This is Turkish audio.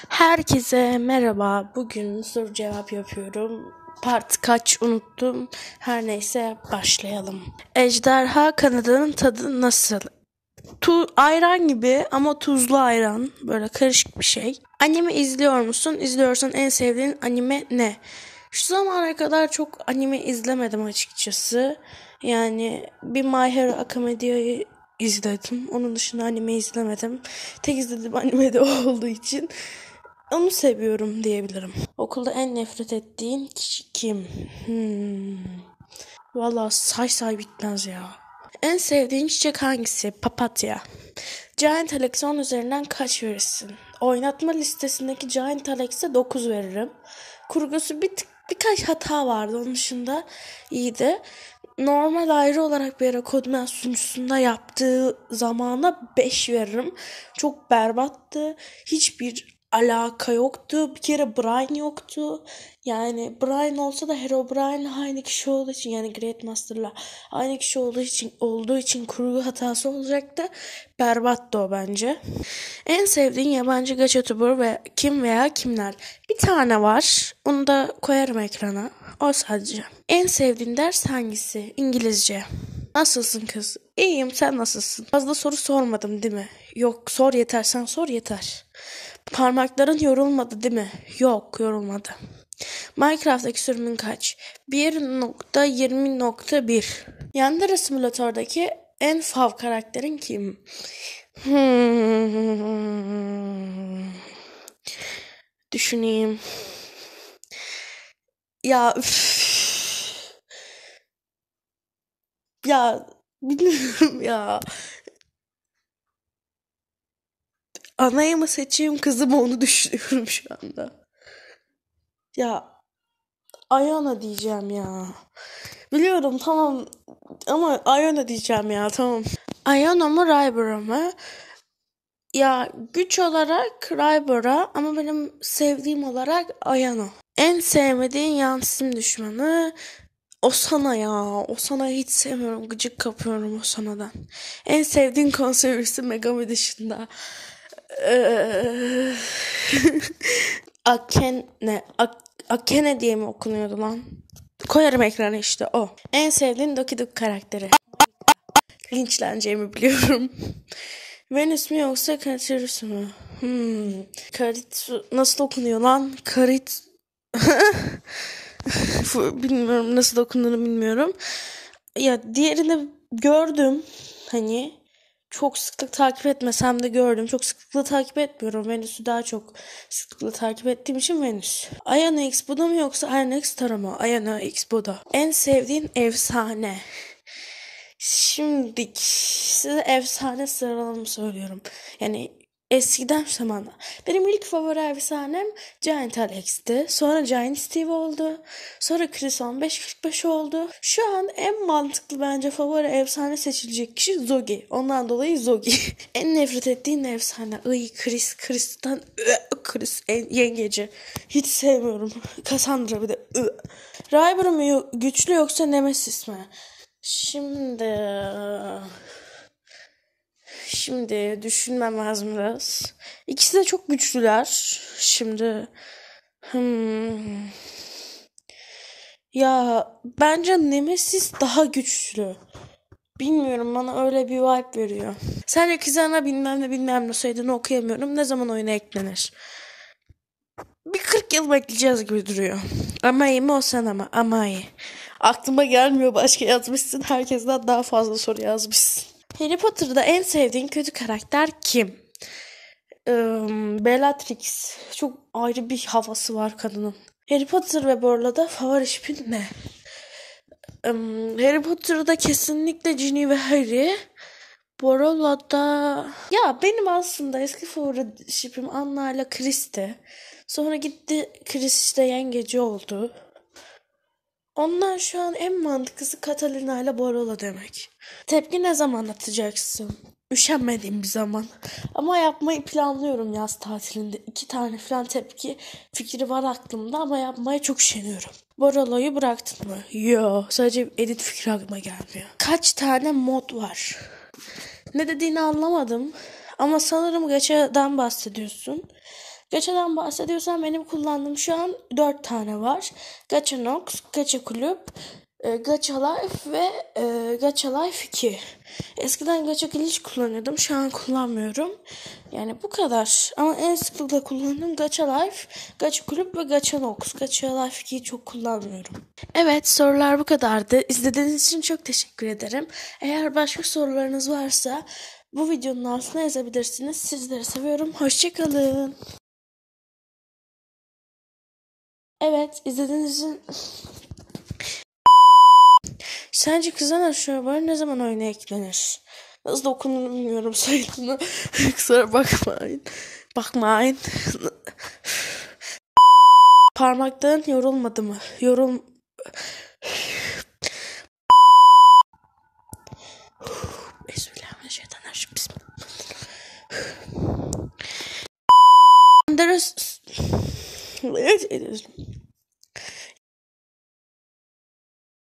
Herkese merhaba. Bugün soru cevap yapıyorum. Part kaç unuttum. Her neyse başlayalım. Ejderha kanadının tadı nasıl? Ayran gibi ama tuzlu ayran. Böyle karışık bir şey. Anime izliyor musun? İzliyorsan en sevdiğin anime ne? Şu zamana kadar çok anime izlemedim açıkçası. Yani bir My Hero Academia'yı izledim. Onun dışında anime izlemedim. Tek izlediğim anime de o olduğu için onu seviyorum diyebilirim. Okulda en nefret ettiğin kişi kim? Valla say bitmez ya. En sevdiğin çiçek hangisi? Papatya. Giant Alex'e 10 üzerinden kaç verirsin? Oynatma listesindeki Giant Alex'e 9 veririm. Kurgusu birkaç hata vardı. Onun dışında iyiydi. Normal ayrı olarak bir ara Kodman sunucusunda yaptığı zamana 5 veririm. Çok berbattı. Hiçbir alaka yoktu. Bir kere Brian yoktu. Yani Brian olsa da Herobrine aynı kişi olduğu için, yani Great Master'la aynı kişi olduğu için kurgu hatası olacaktı. Berbattı o bence. En sevdiğin yabancı gacha ve kim veya kimler? Bir tane var. Onu da koyarım ekrana. O sadece. En sevdiğin ders hangisi? İngilizce. Nasılsın kız? İyiyim, sen nasılsın? Fazla soru sormadım değil mi? Yok, sor yeter, sen sor yeter. Parmakların yorulmadı değil mi? Yok, yorulmadı. Minecraft'taki sürümün kaç? 1.20.1. Yandere Simulator'daki en fav karakterin kim? Düşüneyim. Ya ya bilmiyorum ya. Anayı mı seçeyim, kızı mı, onu düşünüyorum şu anda. Ya Ayana diyeceğim ya. Biliyorum, tamam, ama Ayana diyeceğim ya, tamam. Ayana mı Rybra mı? Ya güç olarak Rybra ama benim sevdiğim olarak Ayano. En sevmediğin yan düşmanı Osana ya. Osana'yı hiç sevmiyorum. Gıcık kapıyorum Osana'dan. En sevdiğin konservisi Megami dışında. Eee, Akene diye mi okunuyordu lan? Koyarım ekrana, işte o. En sevdiğin Doki Doki karakteri. Linçleneceğimi biliyorum. Venüs mü yoksa Karitüs mü? Nasıl okunuyor lan? Bilmiyorum, nasıl okunduğunu bilmiyorum. Ya diğerini gördüm. Hani çok sıklık takip etmesem de gördüm. Çok sıklıkla takip etmiyorum. Venüs'ü daha çok sıklıkla takip ettiğim için Venüs. Ayana X bu da mı yoksa Ayana X Tara mı? Ayana X bu da. En sevdiğin efsane. Şimdi size efsane sıralamamı söylüyorum. Yani eskiden zamanda. Benim ilk favori efsanem Giant Alex'ti. Sonra Giant Steve oldu. Sonra Chris 1545 oldu. Şu an en mantıklı bence favori efsane seçilecek kişi Zogi. Ondan dolayı Zogi. En nefret ettiğin efsane. Chris'ten Chris yengeci. Hiç sevmiyorum. Cassandra bir de. Rybra mı güçlü yoksa Nemesis mi? Şimdi düşünmem lazım biraz. İkisi de çok güçlüler. Şimdi ya bence Nemesis daha güçlü. Bilmiyorum, bana öyle bir vibe veriyor. Sence Kizana bilmem ne soyadını okuyamıyorum. Ne zaman oyuna eklenir? Bir 40 yıl bekleyeceğiz gibi duruyor. Amai mi o sen ama Amai. Aklıma gelmiyor, başka yazmışsın. Herkesten daha fazla soru yazmışsın. Harry Potter'da en sevdiğin kötü karakter kim? Bellatrix. Çok ayrı bir havası var kadının. Harry Potter ve Borla'da favori şipin ne? Harry Potter'da kesinlikle Ginny ve Harry. Borola'da ya benim aslında eski favori şipim Anna ile Chris'ti. Sonra gitti Chris, işte yengeci oldu. Ondan şu an en mantıklısı Catalina ile Borola demek. Tepki ne zaman atacaksın? Üşenmediğim bir zaman. Ama yapmayı planlıyorum yaz tatilinde. 2 tane falan tepki fikri var aklımda ama yapmaya çok üşeniyorum. Borolo'yu bıraktın mı? Yo, sadece edit fikri aklıma gelmiyor. Kaç tane mod var? Ne dediğini anlamadım. Ama sanırım Gacha'dan bahsediyorsun. Gaçadan bahsediyorsam benim kullandığım şu an 4 tane var. Gaçanox, Gaça Kulüp, Gacha Life ve Gacha Life 2. Eskiden Gacha Glitch kullanıyordum. Şu an kullanmıyorum. Yani bu kadar. Ama en sıklıkla kullandığım Gacha Life, Gacha Kulüp ve Gachanox. Gacha Life 2'yi çok kullanmıyorum. Evet, sorular bu kadardı. İzlediğiniz için çok teşekkür ederim. Eğer başka sorularınız varsa bu videonun altına yazabilirsiniz. Sizleri seviyorum. Hoşçakalın. Evet, izlediğiniz için... Sence Kızan Aşağı ne zaman oyuna eklenir? Nasıl okunduğunu bilmiyorum sayısını. Kusura bakmayın. Bakmayın. Parmakların yorulmadı mı? Bismillahirrahmanirrahim. Bismillah.